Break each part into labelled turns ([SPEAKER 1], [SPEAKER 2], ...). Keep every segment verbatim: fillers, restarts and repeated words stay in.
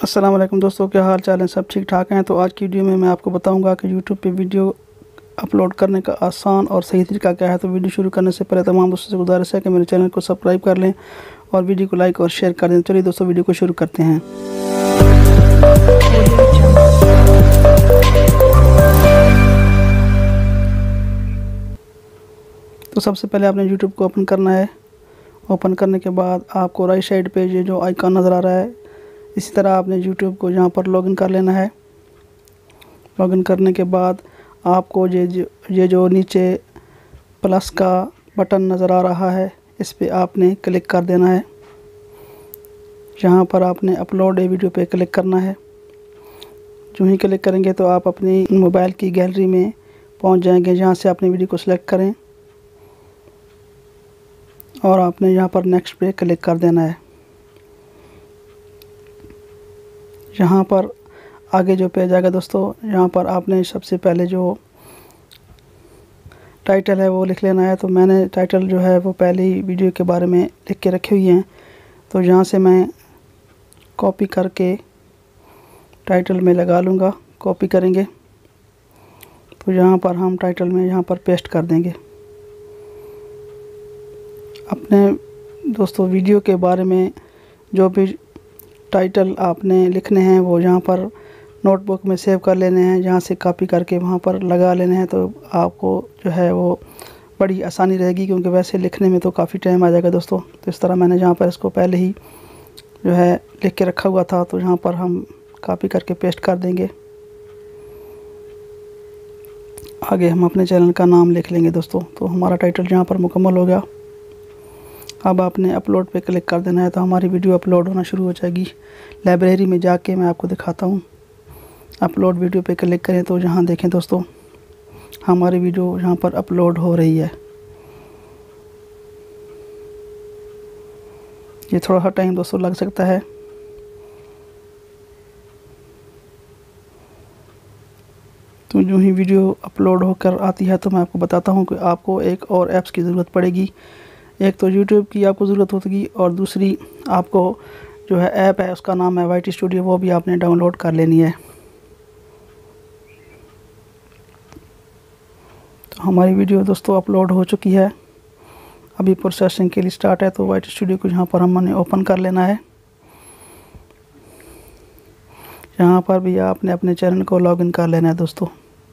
[SPEAKER 1] अस्सलाम वालेकुम दोस्तों, क्या हाल चाल है? सब ठीक ठाक हैं। तो आज की वीडियो में मैं आपको बताऊंगा कि यूट्यूब पे वीडियो अपलोड करने का आसान और सही तरीका क्या है। तो वीडियो शुरू करने से पहले तमाम दोस्तों से गुजारिश है कि मेरे चैनल को सब्सक्राइब कर लें और वीडियो को लाइक और शेयर कर दें। चलिए दोस्तों, वीडियो को शुरू करते हैं। तो सबसे पहले आपने यूट्यूब को ओपन करना है। ओपन करने के बाद आपको राइट साइड पे ये जो आइकॉन नज़र आ रहा है, इसी तरह आपने यूट्यूब को यहाँ पर लॉगिन कर लेना है। लॉगिन करने के बाद आपको ये जो ये जो नीचे प्लस का बटन नज़र आ रहा है, इस पे आपने क्लिक कर देना है। यहाँ पर आपने अपलोड ए वीडियो पे क्लिक करना है। जो ही क्लिक करेंगे तो आप अपनी मोबाइल की गैलरी में पहुँच जाएंगे, जहाँ से अपनी वीडियो को सिलेक्ट करें और आपने यहाँ पर नेक्स्ट पे क्लिक कर देना है। यहाँ पर आगे जो पेज आएगा दोस्तों, यहाँ पर आपने सबसे पहले जो टाइटल है वो लिख लेना है। तो मैंने टाइटल जो है वो पहले ही वीडियो के बारे में लिख के रखे हुई हैं, तो यहाँ से मैं कॉपी करके टाइटल में लगा लूँगा। कॉपी करेंगे तो यहाँ पर हम टाइटल में यहाँ पर पेस्ट कर देंगे। अपने दोस्तों वीडियो के बारे में जो भी टाइटल आपने लिखने हैं वो यहाँ पर नोटबुक में सेव कर लेने हैं, जहाँ से कॉपी करके वहाँ पर लगा लेने हैं। तो आपको जो है वो बड़ी आसानी रहेगी, क्योंकि वैसे लिखने में तो काफ़ी टाइम आ जाएगा दोस्तों। तो इस तरह मैंने जहाँ पर इसको पहले ही जो है लिख के रखा हुआ था, तो यहाँ पर हम कॉपी करके पेस्ट कर देंगे। आगे हम अपने चैनल का नाम लिख लेंगे दोस्तों। तो हमारा टाइटल यहाँ पर मुकम्मल हो गया। अब आपने अपलोड पे क्लिक कर देना है, तो हमारी वीडियो अपलोड होना शुरू हो जाएगी। लाइब्रेरी में जाके मैं आपको दिखाता हूँ। अपलोड वीडियो पे क्लिक करें तो यहाँ देखें दोस्तों, हमारी वीडियो यहाँ पर अपलोड हो रही है। ये थोड़ा सा टाइम दोस्तों लग सकता है। तो जो ही वीडियो अपलोड होकर आती है तो मैं आपको बताता हूँ कि आपको एक और ऐप्स की ज़रूरत पड़ेगी। एक तो यूट्यूब की आपको ज़रूरत होगी, और दूसरी आपको जो है ऐप है उसका नाम है वाई टी स्टूडियो, वो भी आपने डाउनलोड कर लेनी है। तो हमारी वीडियो दोस्तों अपलोड हो चुकी है, अभी प्रोसेसिंग के लिए स्टार्ट है। तो वाई टी स्टूडियो को यहाँ पर हमने ओपन कर लेना है। यहाँ पर भी आपने अपने चैनल को लॉगिन कर लेना है दोस्तों।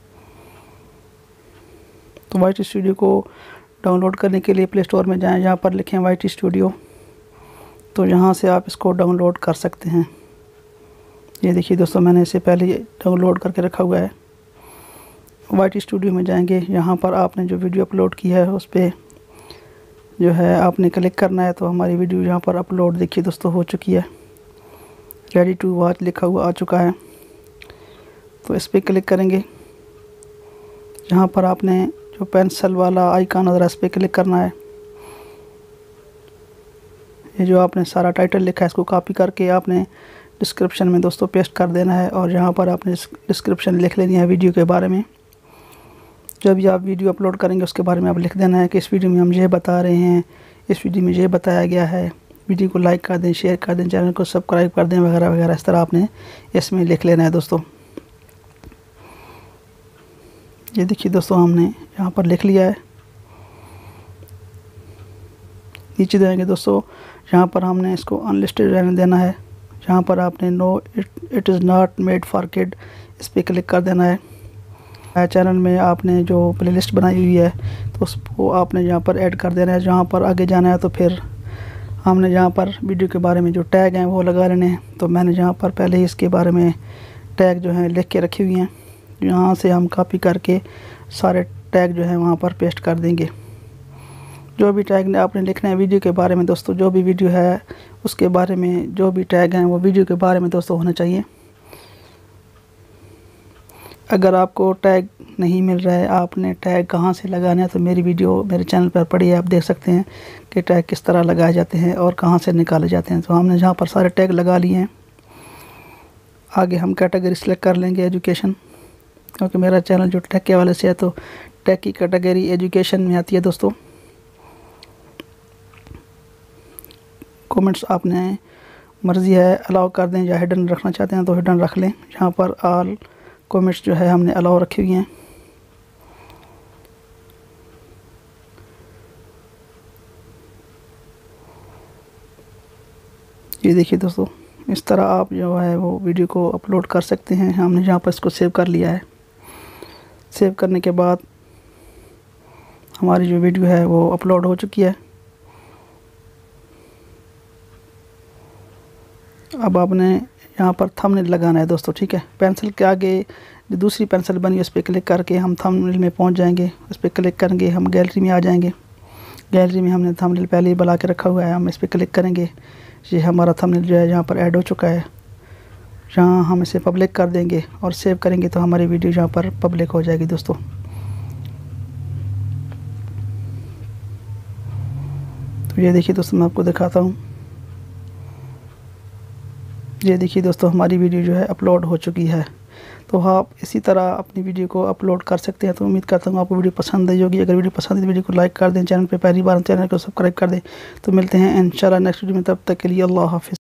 [SPEAKER 1] तो वाई टी स्टूडियो को डाउनलोड करने के लिए प्ले स्टोर में जाएं, यहाँ पर लिखें वाई टी स्टूडियो, तो यहाँ से आप इसको डाउनलोड कर सकते हैं। ये देखिए दोस्तों, मैंने इसे पहले ही डाउनलोड करके रखा हुआ है। वाई टी स्टूडियो में जाएंगे, यहाँ पर आपने जो वीडियो अपलोड की है उस पर जो है आपने क्लिक करना है। तो हमारी वीडियो यहाँ पर अपलोड देखिए दोस्तों हो चुकी है। रेडी टू वॉच लिखा हुआ आ चुका है। तो इस पर क्लिक करेंगे। यहाँ पर आपने जो पेंसिल वाला आइकॉन नज़र है, इस पर क्लिक करना है। ये जो आपने सारा टाइटल लिखा है इसको कॉपी करके आपने डिस्क्रिप्शन में दोस्तों पेस्ट कर देना है, और यहाँ पर आपने डिस्क्रिप्शन लिख लेनी है वीडियो के बारे में। जब भी आप वीडियो अपलोड करेंगे उसके बारे में आप लिख देना है कि इस वीडियो में हम ये बता रहे हैं, इस वीडियो में ये बताया गया है। वीडियो को लाइक कर दें, शेयर कर दें, चैनल को सब्सक्राइब कर दें, वगैरह वगैरह। इस तरह आपने इसमें लिख लेना है दोस्तों। ये देखिए दोस्तों, हमने यहाँ पर लिख लिया है। नीचे जाएंगे दोस्तों, यहाँ पर हमने इसको अनलिस्टेड रहने देना है। यहाँ पर आपने no it it is not made for kid, इस पर क्लिक कर देना है। चैनल में आपने जो प्लेलिस्ट बनाई हुई है तो उसको आपने यहाँ पर ऐड कर देना है। जहाँ पर आगे जाना है तो फिर हमने यहाँ पर वीडियो के बारे में जो टैग हैं वो लगा लेने हैं। तो मैंने यहाँ पर पहले ही इसके बारे में टैग जो है लिख के रखी हुई हैं, यहाँ से हम कॉपी करके सारे टैग जो है वहाँ पर पेस्ट कर देंगे। जो भी टैग आपने लिखना है वीडियो के बारे में दोस्तों, जो भी वीडियो है उसके बारे में जो भी टैग हैं वो वीडियो के बारे में दोस्तों होने चाहिए। अगर आपको टैग नहीं मिल रहा है, आपने टैग कहाँ से लगाना है, तो मेरी वीडियो मेरे चैनल पर पड़ी है, आप देख सकते हैं कि टैग किस तरह लगाए जाते हैं और कहाँ से निकाले जाते हैं। तो हमने जहाँ पर सारे टैग लगा लिए हैं। आगे हम कैटेगरी सेलेक्ट कर लेंगे एजुकेशन, क्योंकि मेरा चैनल जो टेक के वाले से है, तो टेक की कैटेगरी एजुकेशन में आती है दोस्तों। कमेंट्स आपने मर्ज़ी है, अलाउ कर दें या हिडन रखना चाहते हैं तो हिडन रख लें। यहाँ पर ऑल कमेंट्स जो है हमने अलाउ रखी हुई हैं। ये देखिए दोस्तों, इस तरह आप जो है वो वीडियो को अपलोड कर सकते हैं। हमने यहाँ पर इसको सेव कर लिया है। सेव करने के बाद हमारी जो वीडियो है वो अपलोड हो चुकी है। अब आपने यहाँ पर थंबनेल लगाना है दोस्तों, ठीक है। पेंसिल के आगे जो दूसरी पेंसिल बनी है उस पर क्लिक करके हम थंबनेल में पहुँच जाएंगे। उस पर क्लिक करेंगे, हम गैलरी में आ जाएंगे। गैलरी में हमने थंबनेल पहले ही बना के रखा हुआ है, हम इस पर क्लिक करेंगे। ये हमारा थंबनेल जो है यहाँ पर ऐड हो चुका है। यहाँ हम इसे पब्लिक कर देंगे और सेव करेंगे तो हमारी वीडियो यहाँ पर पब्लिक हो जाएगी दोस्तों। तो ये देखिए दोस्तों, मैं आपको दिखाता हूँ। ये देखिए दोस्तों, हमारी वीडियो जो है अपलोड हो चुकी है। तो आप इसी तरह अपनी वीडियो को अपलोड कर सकते हैं। तो उम्मीद करता हूँ आपको वीडियो पसंद आई होगी। अगर वीडियो पसंद है तो वीडियो को लाइक कर दें, चैनल पे पहली बार चैनल को सब्सक्राइब कर दें। तो मिलते हैं इंशाल्लाह नेक्स्ट वीडियो में, तब तक के लिए अल्लाह हाफिज़।